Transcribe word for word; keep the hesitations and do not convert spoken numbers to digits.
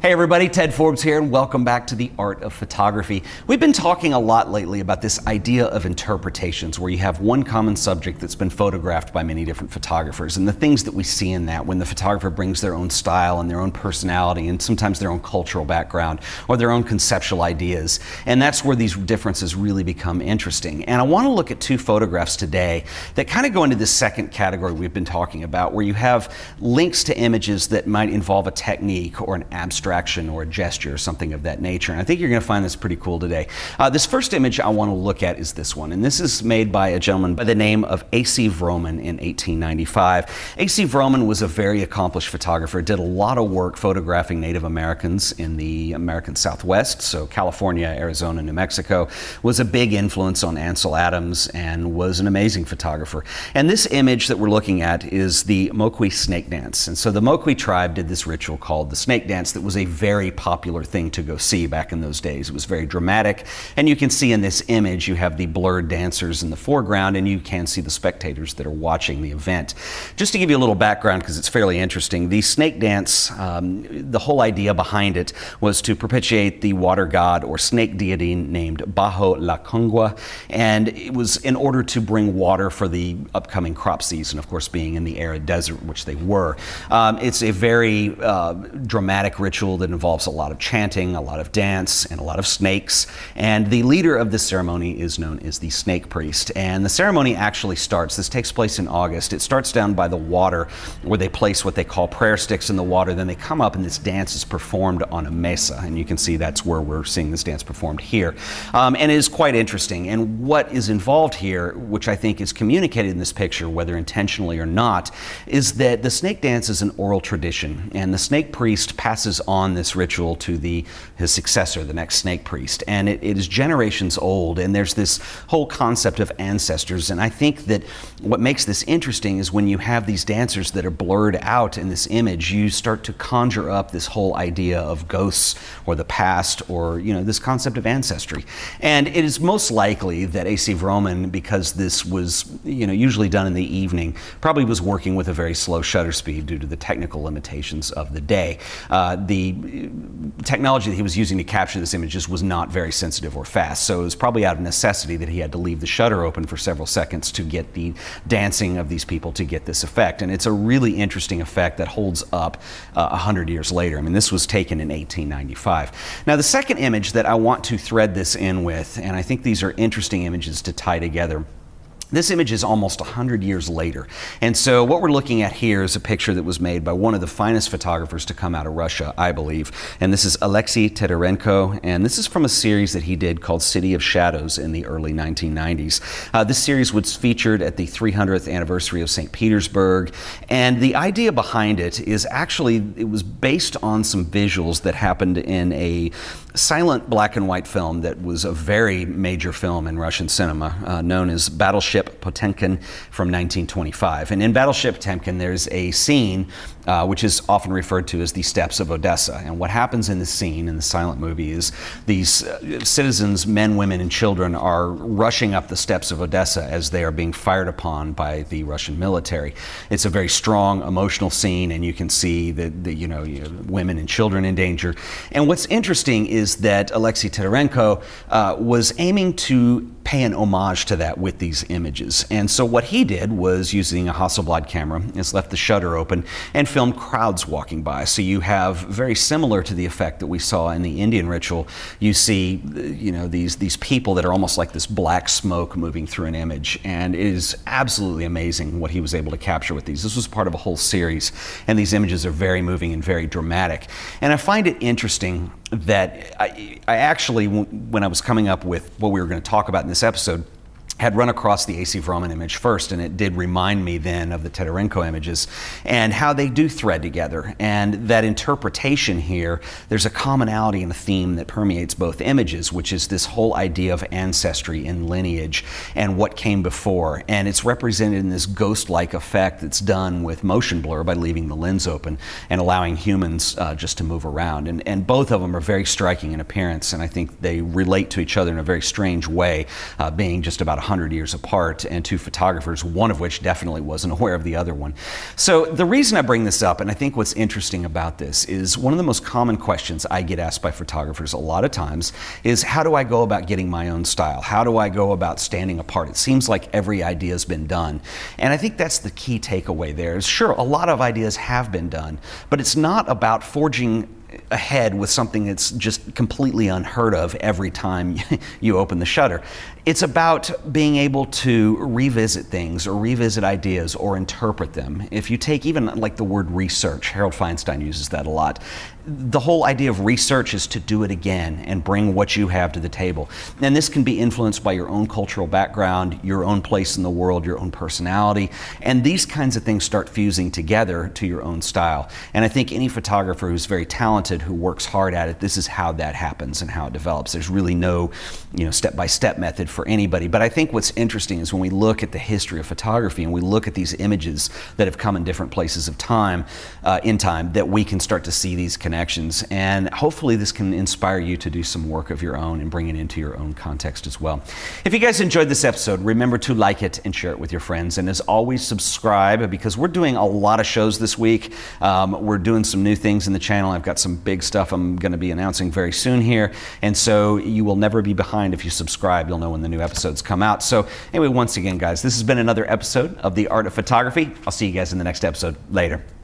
Hey everybody, Ted Forbes here, and welcome back to The Art of Photography. We've been talking a lot lately about this idea of interpretations, where you have one common subject that's been photographed by many different photographers, and the things that we see in that when the photographer brings their own style and their own personality and sometimes their own cultural background or their own conceptual ideas. And that's where these differences really become interesting. And I want to look at two photographs today that kind of go into this second category we've been talking about, where you have links to images that might involve a technique or an abstraction or a gesture or something of that nature. And I think you're going to find this pretty cool today. Uh, this first image I want to look at is this one, and this is made by a gentleman by the name of A C Vroman in eighteen ninety-five. A C Vroman was a very accomplished photographer, did a lot of work photographing Native Americans in the American Southwest, so California, Arizona, New Mexico, was a big influence on Ansel Adams and was an amazing photographer. And this image that we're looking at is the Moqui snake dance. And so the Moqui tribe did this ritual called the snake dance that was a very popular thing to go see back in those days. It was very dramatic, and you can see in this image you have the blurred dancers in the foreground, and you can see the spectators that are watching the event. Just to give you a little background, because it's fairly interesting, the snake dance, um, the whole idea behind it was to propitiate the water god or snake deity named Baho Lacongua, and it was in order to bring water for the upcoming crop season, of course being in the arid desert, which they were. Um, it's a very uh, dramatic ritual that involves a lot of chanting, a lot of dance, and a lot of snakes. And the leader of this ceremony is known as the snake priest. And the ceremony actually starts, this takes place in August. It starts down by the water where they place what they call prayer sticks in the water. Then they come up and this dance is performed on a mesa. And you can see that's where we're seeing this dance performed here. Um, and it is quite interesting. And what is involved here, which I think is communicated in this picture, whether intentionally or not, is that the snake dance is an oral tradition. And the snake priest passes on on this ritual to the his successor, the next snake priest, and it, it is generations old, and there's this whole concept of ancestors. And I think that what makes this interesting is when you have these dancers that are blurred out in this image, you start to conjure up this whole idea of ghosts or the past, or you know, this concept of ancestry. And it is most likely that A C Vroman, because this was you know usually done in the evening, probably was working with a very slow shutter speed due to the technical limitations of the day. Uh, the technology that he was using to capture this image just was not very sensitive or fast, so it was probably out of necessity that he had to leave the shutter open for several seconds to get the dancing of these people to get this effect. And it's a really interesting effect that holds up a uh, hundred years later. I mean, this was taken in eighteen ninety-five. Now, the second image that I want to thread this in with, and I think these are interesting images to tie together, this image is almost a hundred years later. And so what we're looking at here is a picture that was made by one of the finest photographers to come out of Russia, I believe. And this is Alexei Teterenko, and this is from a series that he did called City of Shadows in the early nineteen nineties. Uh, this series was featured at the three hundredth anniversary of Saint Petersburg, and the idea behind it is actually, it was based on some visuals that happened in a silent black and white film that was a very major film in Russian cinema, uh, known as Battleship Potemkin from nineteen twenty-five. And in Battleship Potemkin, there's a scene uh, which is often referred to as the Steppes of Odessa. And what happens in this scene, in the silent movie, is these uh, citizens, men, women, and children, are rushing up the steppes of Odessa as they are being fired upon by the Russian military. It's a very strong, emotional scene, and you can see the, the you know, you know, women and children in danger. And what's interesting is that Alexei Teterenko uh, was aiming to pay an homage to that with these images. And so what he did was, using a Hasselblad camera, is left the shutter open and filmed crowds walking by. So you have, very similar to the effect that we saw in the Indian ritual, you see you know these these people that are almost like this black smoke moving through an image. And it is absolutely amazing what he was able to capture with these. This was part of a whole series, and these images are very moving and very dramatic. And I find it interesting that I, I actually, when I was coming up with what we were going to talk about in this episode, had run across the A C Vroman image first, and it did remind me then of the Teterenko images and how they do thread together. And that interpretation here, there's a commonality in the theme that permeates both images, which is this whole idea of ancestry and lineage and what came before. And it's represented in this ghost-like effect that's done with motion blur by leaving the lens open and allowing humans uh, just to move around. And, and both of them are very striking in appearance, and I think they relate to each other in a very strange way, uh, being just about hundred years apart, and two photographers, one of which definitely wasn't aware of the other one. So the reason I bring this up, and I think what's interesting about this, is one of the most common questions I get asked by photographers a lot of times is, how do I go about getting my own style? How do I go about standing apart? It seems like every idea has been done. And I think that's the key takeaway there. Is sure, a lot of ideas have been done, but it's not about forging ahead with something that's just completely unheard of every time you open the shutter. It's about being able to revisit things or revisit ideas or interpret them. If you take even like the word research, Harold Feinstein uses that a lot. The whole idea of research is to do it again and bring what you have to the table. And this can be influenced by your own cultural background, your own place in the world, your own personality, and these kinds of things start fusing together to your own style. And I think any photographer who's very talented, who works hard at it, this is how that happens and how it develops. There's really no, you know, step-by-step method for anybody. But I think what's interesting is when we look at the history of photography and we look at these images that have come in different places of time, uh, in time, that we can start to see these connections. And hopefully this can inspire you to do some work of your own and bring it into your own context as well. If you guys enjoyed this episode, remember to like it and share it with your friends. And as always, subscribe, because we're doing a lot of shows this week. Um, we're doing some new things in the channel. I've got some big stuff I'm going to be announcing very soon here. And so you will never be behind if you subscribe. You'll know when the new episodes come out. So anyway, once again, guys, this has been another episode of The Art of Photography. I'll see you guys in the next episode. Later.